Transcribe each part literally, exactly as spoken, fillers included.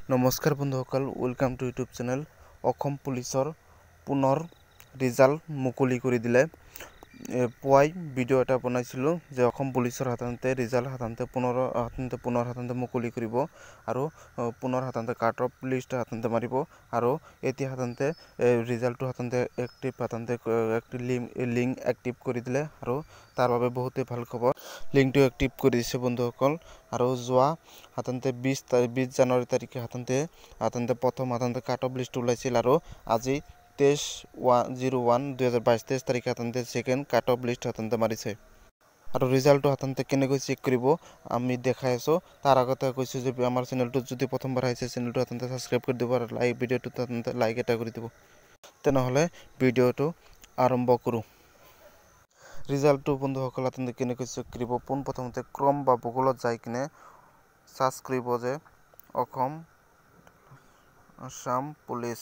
নমস্কাৰ বন্ধুসকল, welcome to YouTube channel. Assam পুলিচৰ পুনৰ ৰিজাল্ট মুকলি কৰি দিলে। পুৱাই ভিডিঅ' এটা বনাইছিলোঁ যে অসম পুলিচৰ সাধাৰণতে ৰিজাল্ট সাধাৰণতে পুনৰ সাধাৰণতে পুনৰ সাধাৰণতে মুকলি কৰিব আৰু পুনৰ সাধাৰণতে কাট অফ লিষ্ট সাধাৰণতে মাৰিব আৰু এতিয়া সাধাৰণতে ৰিজাল্টটো সাধাৰণতে এক্টিভ সাধাৰণতে লিংক এক্টিভ কৰি দিলে আৰু তাৰ বাবে বহুতেই ভাল খবৰ। লিংকটো এক্টিভ কৰি দিছে বন্ধুসকল আৰু যোৱা সাধাৰণতে বিশ বিশ জানুৱাৰী তাৰিখে সাধাৰণতে সাধাৰণতে প্ৰথম সাধাৰণতে কাট অফ লিষ্ট ওলাইছিল আৰু আজি তেইছ ওৱান জিৰ' ওৱান দুহেজাৰ বাইছ তেইছ তাৰিখে সাধাৰণতে ছেকেণ্ড কাট অফ লিষ্ট সাধাৰণতে মাৰিছে আৰু ৰিজাল্টটো সাধাৰণতে কেনেকৈ চেক কৰিব আমি দেখাই আছোঁ। তাৰ আগতে কৈছোঁ যে আমাৰ চেনেলটোত যদি প্ৰথমবাৰ আহিছে চেনেলটো সাধাৰণতে ছাবস্ক্ৰাইব কৰি দিব আৰু লাইক ভিডিঅ'টোত সাধাৰণতে লাইক এটা কৰি দিব। তেনেহ'লে ভিডিঅ'টো আৰম্ভ কৰোঁ। ৰিজাল্টটো বন্ধুসকল সাধাৰণতে কেনেকৈ চেক কৰিব, পোনপ্ৰথমতে ক্ৰম বা গুগলত যাই কিনে চাৰ্চ কৰিব যে অসম আসাম পুলিচ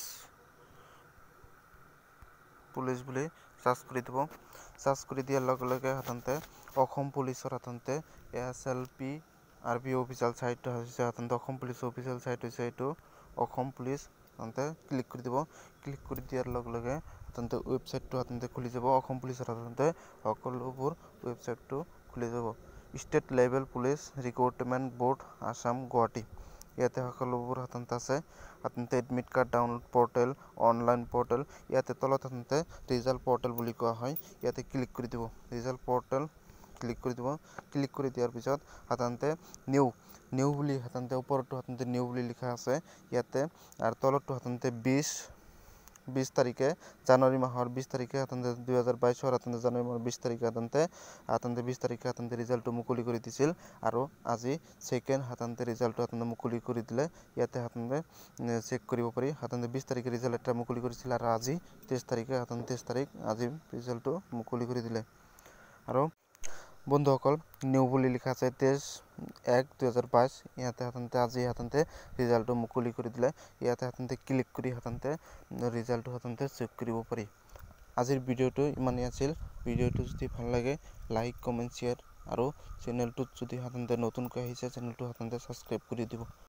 পুলিচ বুলি চাৰ্চ কৰি দিব। চাৰ্চ কৰি দিয়াৰ লগে লগে সাধাৰণতে অসম পুলিচৰ সাধাৰণতে S L P R B official site হৈছে সাধাৰণতে অসম পুলিচৰ অফিচিয়েল চাইট হৈছে এইটো অসম পুলিচ। সাধাৰণতে ক্লিক কৰি দিব। ক্লিক কৰি দিয়াৰ লগে লগে সাধাৰণতে ৱেবছাইটটো সাধাৰণতে খুলি যাব। অসম পুলিচৰ সাধাৰণতে সকলোবোৰ ৱেবছাইটটো খুলি যাব। State level police recruitment board Assam Guwahati, ইয়াতে সকলোবোৰ সাধাৰণতে আছে। সাধাৰণতে admit card download portal, online portal, ইয়াতে তলত সাধাৰণতে ৰিজাল্ট পৰ্টেল বুলি কোৱা হয়। ইয়াতে ক্লিক কৰি দিব। ৰিজাল্ট পৰ্টেল ক্লিক কৰি দিব। ক্লিক কৰি দিয়াৰ পিছত সাধাৰণতে নিউ নিউ বুলি সাধাৰণতে ওপৰতো সাধাৰণতে নিউ বুলি লিখা আছে ইয়াতে আৰু তলতো সাধাৰণতে বিছ বিছ তাৰিখে জানুৱাৰী মাহৰ বিছ তাৰিখে সাধাৰণতে দুহেজাৰ বাইছৰ সাধাৰণতে জানুৱাৰী মাহৰ বিছ তাৰিখে সাধাৰণতে সাধাৰণতে বিছ তাৰিখে সাধাৰণতে ৰিজাল্টটো মুকলি কৰি দিছিল আৰু আজি ছেকেণ্ড সাধাৰণতে ৰিজাল্টটো সাধাৰণতে মুকলি কৰি দিলে। ইয়াতে সাধাৰণতে চেক কৰিব পাৰি। সাধাৰণতে বিছ তাৰিখে ৰিজাল্ট এটা মুকলি কৰিছিল আৰু আজি তেইছ তাৰিখে সাধাৰণতে তেইছ তাৰিখ আজি ৰিজাল্টটো মুকলি কৰি দিলে আৰু বন্ধুসকল নিউ বুলি লিখা আছে তেইছ এক দুহেজাৰ বাইছ, ইয়াতে সাধাৰণতে আজি সাধাৰণতে ৰিজাল্টটো মুকলি কৰি দিলে। ইয়াতে সাধাৰণতে ক্লিক কৰি সাধাৰণতে ৰিজাল্টটো সাধাৰণতে চেক কৰিব পাৰি। আজিৰ ভিডিঅ'টো ইমানেই আছিল। ভিডিঅ'টো যদি ভাল লাগে লাইক কমেণ্ট শ্বেয়াৰ আৰু চেনেলটোত যদি সাধাৰণতে নতুনকৈ আহিছে চেনেলটো সাধাৰণতে ছাবস্ক্ৰাইব কৰি দিব।